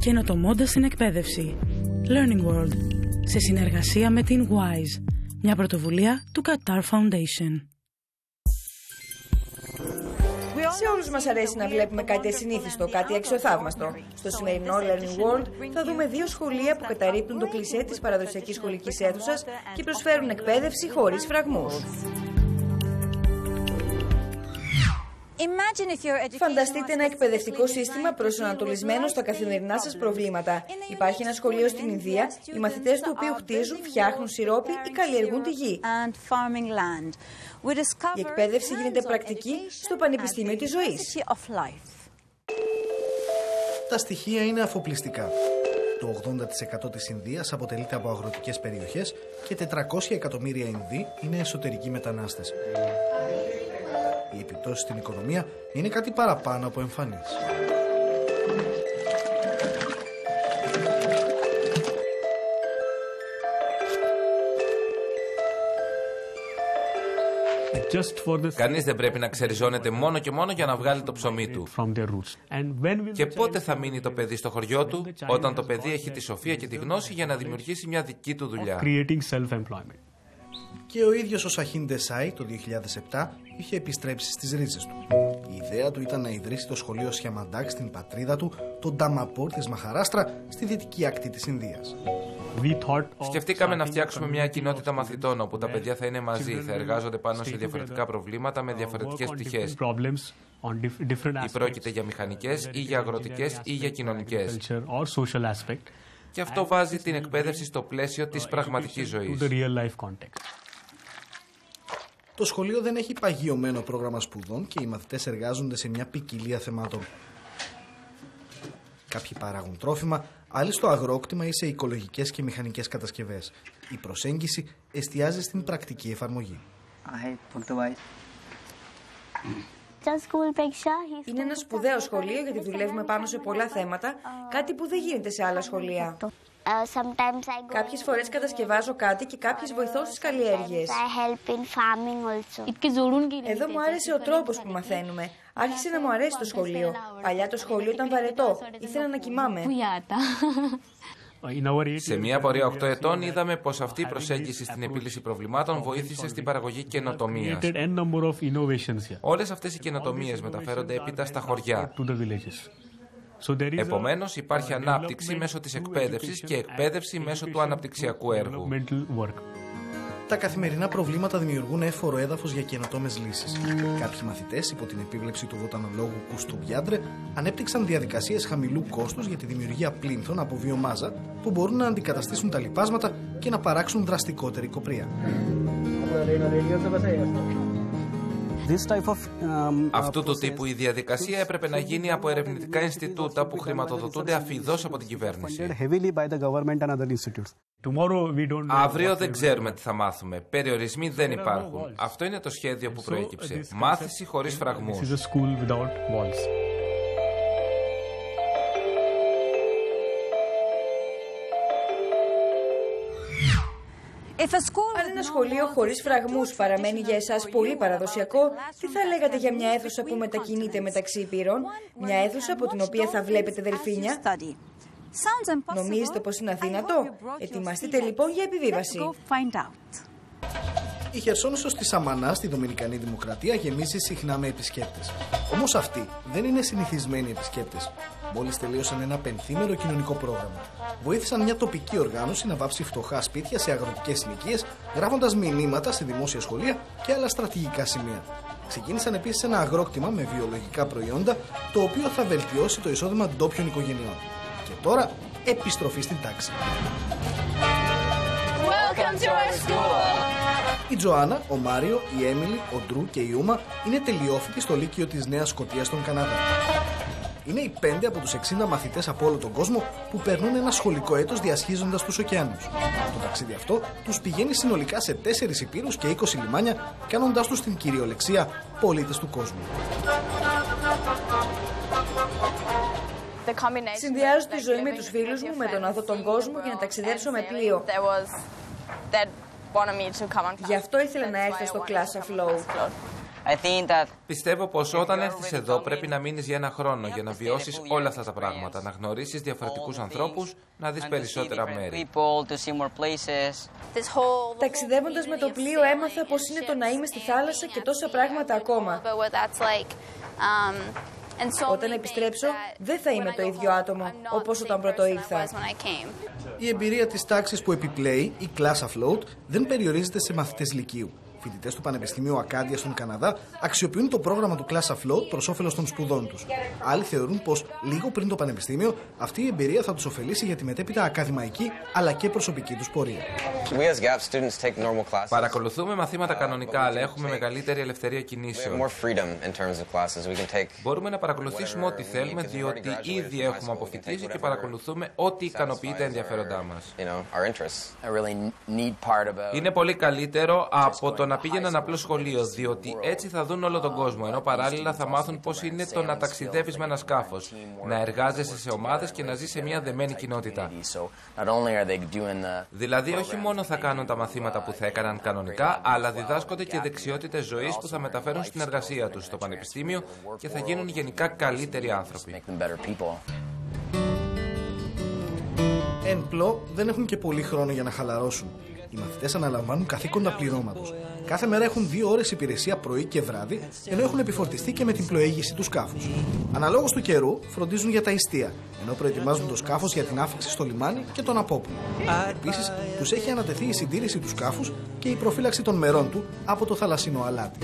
καινοτομώντας την εκπαίδευση. Learning World, σε συνεργασία με την WISE, μια πρωτοβουλία του Qatar Foundation. Σε όλους μας αρέσει να βλέπουμε κάτι ασυνήθιστο, κάτι αξιοθαύμαστο. Στο σημερινό Learning World θα δούμε 2 σχολεία που καταρρίπτουν το κλισέ της παραδοσιακής σχολικής αίθουσας και προσφέρουν εκπαίδευση χωρίς φραγμούς. Φανταστείτε ένα εκπαιδευτικό σύστημα προσανατολισμένο στα καθημερινά σας προβλήματα. Υπάρχει ένα σχολείο στην Ινδία, οι μαθητές του οποίου χτίζουν, φτιάχνουν σιρόπι ή καλλιεργούν τη γη. Η εκπαίδευση γίνεται πρακτική στο Πανεπιστήμιο της Ζωής. Τα στοιχεία είναι αφοπλιστικά. Το 80% της Ινδίας αποτελείται από αγροτικές περιοχές και 400 εκατομμύρια Ινδοί είναι εσωτερικοί μετανάστες. Οι επιπτώσεις στην οικονομία είναι κάτι παραπάνω από εμφανείς. Κανείς δεν πρέπει να ξεριζώνεται μόνο και μόνο για να βγάλει το ψωμί του. Και πότε θα μείνει το παιδί στο χωριό του? Όταν το παιδί έχει τη σοφία και τη γνώση για να δημιουργήσει μια δική του δουλειά. Και ο ίδιος ο Σαχίν Ντεσάι το 2007 είχε επιστρέψει στις ρίζες του. Η ιδέα του ήταν να ιδρύσει το σχολείο Σιαμαντάκ στην πατρίδα του, το Νταμαπόρ της Μαχαράστρα, στη δυτική ακτή της Ινδίας. Σκεφτήκαμε να φτιάξουμε μια κοινότητα μαθητών όπου τα παιδιά θα είναι μαζί, θα εργάζονται πάνω σε διαφορετικά προβλήματα με διαφορετικές πτυχές. Ή πρόκειται για μηχανικές, ή για αγροτικές, ή για κοινωνικές. Και αυτό βάζει την εκπαίδευση στο πλαίσιο της πραγματικής ζωής. Το σχολείο δεν έχει παγιωμένο πρόγραμμα σπουδών και οι μαθητές εργάζονται σε μια ποικιλία θεμάτων. Κάποιοι παράγουν τρόφιμα, άλλοι στο αγρόκτημα ή σε οικολογικές και μηχανικές κατασκευές. Η προσέγγιση εστιάζει στην πρακτική εφαρμογή. Είναι ένα σπουδαίο σχολείο γιατί δουλεύουμε πάνω σε πολλά θέματα, κάτι που δεν γίνεται σε άλλα σχολεία. Κάποιες φορές κατασκευάζω κάτι και κάποιες βοηθώ στις καλλιέργειες. Εδώ μου άρεσε ο τρόπος που μαθαίνουμε. Άρχισε να μου αρέσει το σχολείο. Παλιά το σχολείο ήταν βαρετό. Ήθελα να κοιμάμαι. Σε μια πορεία 8 ετών είδαμε πως αυτή η προσέγγιση στην επίλυση προβλημάτων βοήθησε στην παραγωγή καινοτομίας. Όλες αυτές οι καινοτομίες μεταφέρονται έπειτα στα χωριά. Επομένως, υπάρχει ανάπτυξη μέσω της εκπαίδευσης και εκπαίδευση μέσω του αναπτυξιακού έργου. Τα καθημερινά προβλήματα δημιουργούν εύφορο έδαφος για καινοτόμες λύσεις. Κάποιοι μαθητές, υπό την επίβλεψη του βοτανολόγου Κούστο Μπιάντρε, ανέπτυξαν διαδικασίες χαμηλού κόστους για τη δημιουργία πλήνθων από βιομάζα που μπορούν να αντικαταστήσουν τα λιπάσματα και να παράξουν δραστικότερη κοπρία. Αυτού του τύπου η διαδικασία έπρεπε να γίνει από ερευνητικά Ινστιτούτα που χρηματοδοτούνται αφιδώς από την κυβέρνηση. Αύριο δεν ξέρουμε τι θα μάθουμε. Περιορισμοί δεν υπάρχουν. Αυτό είναι το σχέδιο που προέκυψε. Μάθηση χωρίς φραγμούς. Αν ένα σχολείο χωρίς φραγμούς παραμένει για εσάς πολύ παραδοσιακό, τι θα λέγατε για μια αίθουσα που μετακινείται μεταξύ υπήρων, μια αίθουσα από την οποία θα βλέπετε δελφίνια? Νομίζετε πως είναι αδύνατο? Ετοιμαστείτε λοιπόν για επιβίβαση. Η Χερσόνησος της Σαμανά στη Δομινικανή Δημοκρατία γεμίζει συχνά με επισκέπτες. Όμως αυτοί δεν είναι συνηθισμένοι επισκέπτες. Μόλις τελείωσαν ένα πενθήμερο κοινωνικό πρόγραμμα. Βοήθησαν μια τοπική οργάνωση να βάψει φτωχά σπίτια σε αγροτικές συνοικίες, γράφοντας μηνύματα σε δημόσια σχολεία και άλλα στρατηγικά σημεία. Ξεκίνησαν επίσης ένα αγρόκτημα με βιολογικά προϊόντα, το οποίο θα βελτιώσει το εισόδημα ντόπιων οικογενειών. Και τώρα, επιστροφή στην τάξη. Η Τζοάννα, ο Μάριο, η Έμιλι, ο Ντρου και η Ούμα είναι τελειόφοιτοι στο Λύκειο της Νέας Σκωτίας στον Καναδά. Είναι οι 5 από τους 60 μαθητές από όλο τον κόσμο που περνούν ένα σχολικό έτος διασχίζοντας τους ωκεάνους. Το ταξίδι αυτό τους πηγαίνει συνολικά σε 4 υπήρους και 20 λιμάνια, κάνοντάς τους στην κυριολεξία πολίτες του κόσμου. Συνδυάζω τη ζωή με τους φίλους μου με το να δω τον κόσμο και να ταξιδέψω με πλοίο. Γι' αυτό ήθελα να έρθω στο Class of Flow. Πιστεύω πως όταν έρθεις εδώ πρέπει να μείνεις για ένα χρόνο για να βιώσεις όλα αυτά τα πράγματα, να γνωρίσεις διαφορετικούς ανθρώπους, να δεις περισσότερα μέρη. Ταξιδεύοντας με το πλοίο έμαθα πως είναι το να είμαι στη θάλασσα και τόσα πράγματα ακόμα. Όταν επιστρέψω, δεν θα είμαι το ίδιο άτομο όπως όταν πρώτο ήρθα. Η εμπειρία της τάξης που επιπλέει, η Class Afloat, δεν περιορίζεται σε μαθητές λυκείου. Φοιτητές του Πανεπιστημίου Ακάντια στον Καναδά αξιοποιούν το πρόγραμμα του Class Afloat προς όφελος των σπουδών τους. Άλλοι θεωρούν πως λίγο πριν το πανεπιστήμιο αυτή η εμπειρία θα τους ωφελήσει για τη μετέπειτα ακαδημαϊκή αλλά και προσωπική τους πορεία. Παρακολουθούμε μαθήματα κανονικά, αλλά έχουμε μεγαλύτερη ελευθερία κινήσεων. Μπορούμε να παρακολουθήσουμε ό,τι θέλουμε, διότι ήδη έχουμε αποφοιτήσει και παρακολουθούμε ό,τι ικανοποιεί τα ενδιαφέροντά μας. Είναι πολύ καλύτερο από το να πήγαιναν απλό σχολείο, διότι έτσι θα δουν όλο τον κόσμο, ενώ παράλληλα θα μάθουν πώς είναι το να ταξιδεύεις με ένα σκάφος, να εργάζεσαι σε ομάδες και να ζεις σε μια δεμένη κοινότητα. Δηλαδή, όχι μόνο θα κάνουν τα μαθήματα που θα έκαναν κανονικά, αλλά διδάσκονται και δεξιότητες ζωής που θα μεταφέρουν στην εργασία τους στο πανεπιστήμιο και θα γίνουν γενικά καλύτεροι άνθρωποι. Εν πλώ, δεν έχουν και πολύ χρόνο για να χαλαρώσουν. Οι μαθητές αναλαμβάνουν καθήκοντα πληρώματος. Κάθε μέρα έχουν 2 ώρες υπηρεσία πρωί και βράδυ, ενώ έχουν επιφορτιστεί και με την πλοήγηση του σκάφους. Αναλόγως του καιρού, φροντίζουν για τα ιστία, ενώ προετοιμάζουν το σκάφος για την άφηξη στο λιμάνι και τον απόπλου. Επίσης, τους έχει ανατεθεί η συντήρηση του σκάφους και η προφύλαξη των μερών του από το θαλασσινό αλάτι.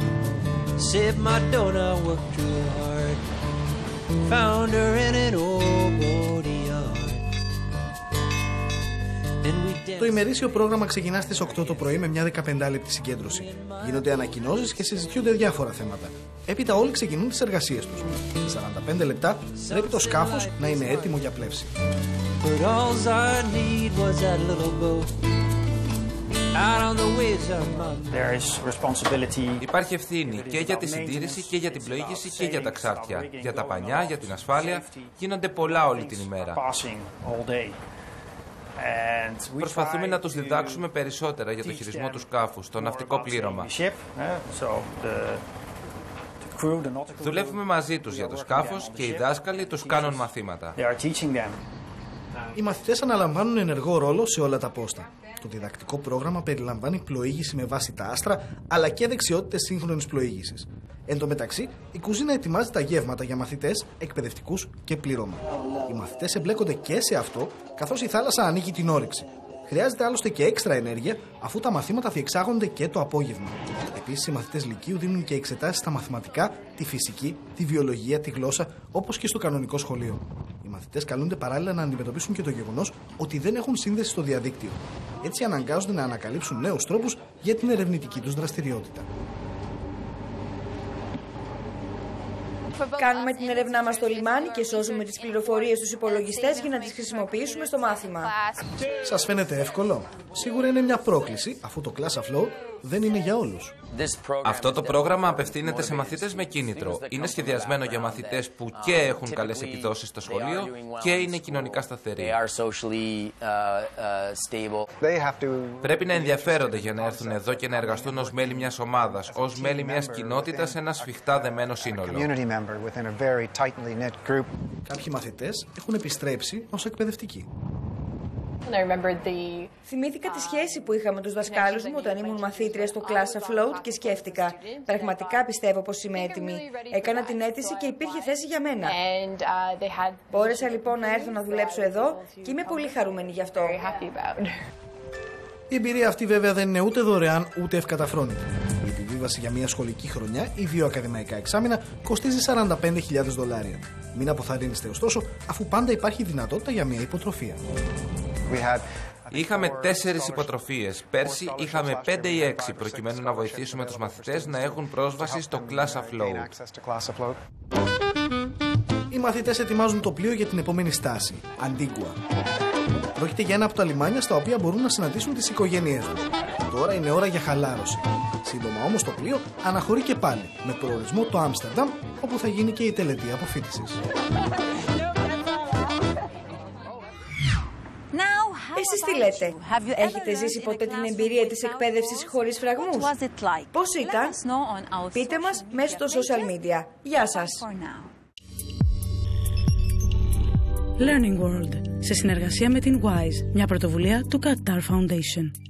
Το ημερήσιο πρόγραμμα ξεκινά στις 8 το πρωί με μια 15λεπτη συγκέντρωση. Γίνονται ανακοινώσεις και συζητιούνται διάφορα θέματα. Έπειτα όλοι ξεκινούν τις εργασίες τους. Σε 45 λεπτά πρέπει το σκάφος να είναι έτοιμο για πλεύση. Υπάρχει ευθύνη και για τη συντήρηση και για την πλοήγηση και για τα ξάρτια. Για τα πανιά, για την ασφάλεια. Γίνονται πολλά όλη την ημέρα. Προσπαθούμε να τους διδάξουμε περισσότερα για το χειρισμό του σκάφους, το ναυτικό πλήρωμα. Δουλεύουμε μαζί τους για το σκάφος και οι δάσκαλοι τους κάνουν μαθήματα. Οι μαθητές αναλαμβάνουν ενεργό ρόλο σε όλα τα πόστα. Το διδακτικό πρόγραμμα περιλαμβάνει πλοήγηση με βάση τα άστρα, αλλά και δεξιότητες σύγχρονης πλοήγησης. Εν τω μεταξύ, η κουζίνα ετοιμάζει τα γεύματα για μαθητές, εκπαιδευτικούς και πλήρωμα. Οι μαθητές εμπλέκονται και σε αυτό, καθώς η θάλασσα ανοίγει την όρεξη. Χρειάζεται άλλωστε και έξτρα ενέργεια, αφού τα μαθήματα διεξάγονται και το απόγευμα. Επίσης, οι μαθητές λυκείου δίνουν και εξετάσεις στα μαθηματικά, τη φυσική, τη βιολογία, τη γλώσσα, όπως και στο κανονικό σχολείο. Οι μαθητές καλούνται παράλληλα να αντιμετωπίσουν και το γεγονός ότι δεν έχουν σύνδεση στο διαδίκτυο. Έτσι, αναγκάζονται να ανακαλύψουν νέους τρόπους για την ερευνητική τους δραστηριότητα. Κάνουμε την έρευνά μας στο λιμάνι και σώζουμε τις πληροφορίες στους υπολογιστές για να τις χρησιμοποιήσουμε στο μάθημα. Σας φαίνεται εύκολο? Σίγουρα είναι μια πρόκληση, αφού το Class Afloat δεν είναι για όλους. Αυτό το πρόγραμμα απευθύνεται σε μαθητές με κίνητρο. Είναι σχεδιασμένο για μαθητές που και έχουν καλές επιδόσεις στο σχολείο και είναι κοινωνικά σταθεροί. Πρέπει να ενδιαφέρονται για να έρθουν εδώ και να εργαστούν ως μέλη μιας ομάδας, ως μέλη μιας κοινότητας, ένα σφιχτά δεμένο σύνολο. Κάποιοι μαθητές έχουν επιστρέψει ως εκπαιδευτικοί. Θυμήθηκα τη σχέση που είχα με τους δασκάλους μου όταν ήμουν μαθήτρια στο Class Afloat και σκέφτηκα, πραγματικά πιστεύω πως είμαι έτοιμη. Έκανα την αίτηση και υπήρχε θέση για μένα. Μπόρεσα λοιπόν να έρθω να δουλέψω εδώ και είμαι πολύ χαρούμενη γι' αυτό. Η εμπειρία αυτή βέβαια δεν είναι ούτε δωρεάν ούτε ευκαταφρόνητη. Η επιβίβαση για μια σχολική χρονιά ή 2 ακαδημαϊκά εξάμηνα κοστίζει $45,000. Μην αποθαρρύνεστε ωστόσο, αφού πάντα υπάρχει δυνατότητα για μια υποτροφία. Είχαμε 4 υποτροφίες. Πέρσι είχαμε 5 ή 6, προκειμένου να βοηθήσουμε τους μαθητές να έχουν πρόσβαση στο Class Afloat. Οι μαθητές ετοιμάζουν το πλοίο για την επόμενη στάση, Antigua. Πρόκειται για ένα από τα λιμάνια στα οποία μπορούν να συναντήσουν τις οικογένειές τους. Τώρα είναι ώρα για χαλάρωση. Σύντομα όμως το πλοίο αναχωρεί και πάλι, με προορισμό το Άμστερνταμ, όπου θα γίνει και η τελετή αποφοίτησης. Εσείς τι λέτε? Έχετε ζήσει ποτέ την εμπειρία της εκπαίδευσης χωρίς φραγμούς? Πώς ήταν? Πείτε μας μέσω των social media. Γεια σας! Learning World, σε συνεργασία με την WISE, μια πρωτοβουλία του Qatar Foundation.